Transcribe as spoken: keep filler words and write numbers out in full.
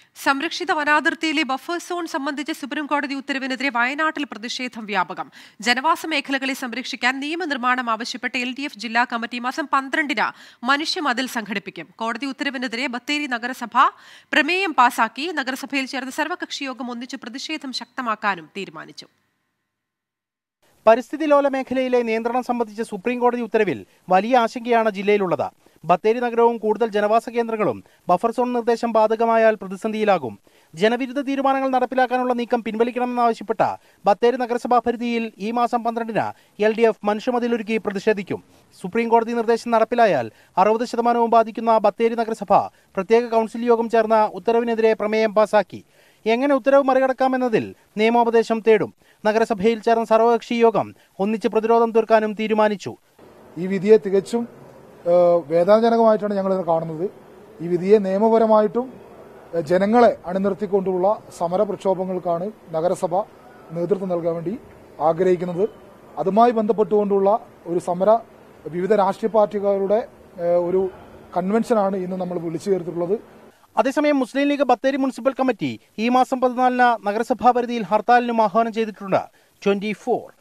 സംരക്ഷിത വനാതിർത്തിയിലെ buffer zone സംബന്ധിച്ച സുപ്രീംകോടതി ഉത്തരവിനെതിരെ വയനാട്ടിൽ പ്രതിഷേധം വ്യാപകം. ജനവാസ മേഖലകളെ സംരക്ഷിക്കാൻ നിയമനിർമ്മാണം ആവശ്യപ്പെട്ട് എൽ ഡി എഫ് ജില്ലാ കമ്മിറ്റി മാസം പന്ത്രണ്ടിന് മനുഷ്യമതിൽ സംഘടിപ്പിക്കും. കോടതി ഉത്തരവിനെതിരെ ബത്തേരി നഗരസഭ പ്രമേയം പാസാക്കി. നഗരസഭയിൽ ചേർന്ന സർവകക്ഷി യോഗം ഒന്നിച്ച് പ്രതിഷേധം ശക്തമാക്കാനും തീരുമാനിച്ചു. പരിസ്ഥിതി ലോല മേഖലയിലെ നിയന്ത്രണം സംബന്ധിച്ച സുപ്രീംകോടതി ഉത്തരവിൽ വലിയ ആശങ്കയാണ് ജില്ലയിലുള്ളത്. ബത്തേരി നഗരവും കൂടുതൽ ജനവാസ കേന്ദ്രങ്ങളും ബഫർ സോൺ നിർദ്ദേശം ബാധകമായാൽ പ്രതിസന്ധിയിലാകും. ജനവിരുദ്ധ തീരുമാനങ്ങൾ നടപ്പിലാക്കാനുള്ള നീക്കം പിൻവലിക്കണമെന്നാവശ്യപ്പെട്ട ബത്തേരി നഗരസഭാ പരിധിയിൽ ഈ മാസം പന്ത്രണ്ടിന് എൽ ഡി എഫ് മനുഷ്യമതിലൊരുക്കി പ്രതിഷേധിക്കും. സുപ്രീംകോടതി നിർദ്ദേശം നടപ്പിലായാൽ അറുപത് ശതമാനവും ബാധിക്കുന്ന ബത്തേരി നഗരസഭ പ്രത്യേക കൗൺസിൽ യോഗം ചേർന്ന ഉത്തരവിനെതിരെ പ്രമേയം പാസാക്കി. എങ്ങനെ ഉത്തരവ് മറികടക്കാമെന്നതിൽ നിയമോപദേശം തേടും. നഗരസഭയിൽ ചേർന്ന സർവകക്ഷി യോഗം ഒന്നിച്ച് പ്രതിരോധം തീർക്കാനും തീരുമാനിച്ചു. ഈ വിധിയെ തികച്ചും വേദനാജനകമായിട്ടാണ് ഞങ്ങൾ കാണുന്നത്. ഈ വിധിയെ നിയമപരമായിട്ടും ജനങ്ങളെ അണിനിർത്തിക്കൊണ്ടുള്ള സമര പ്രക്ഷോഭങ്ങൾക്കാണ് നഗരസഭ നേതൃത്വം നൽകാൻ വേണ്ടി ആഗ്രഹിക്കുന്നത്. അതുമായി ബന്ധപ്പെട്ടുകൊണ്ടുള്ള ഒരു സമര വിവിധ രാഷ്ട്രീയ പാർട്ടികളുടെ ഒരു കൺവെൻഷനാണ് ഇന്ന് നമ്മൾ വിളിച്ചു ചേർത്തിട്ടുള്ളത്. അതേസമയം മുസ്ലിം ലീഗ് ബത്തേരി മുനിസിപ്പൽ കമ്മിറ്റി ഈ മാസം പതിനാലിന് നഗരസഭാ പരിധിയിൽ ഹർത്താലിനും ആഹ്വാനം ചെയ്തിട്ടുണ്ട്. Twenty four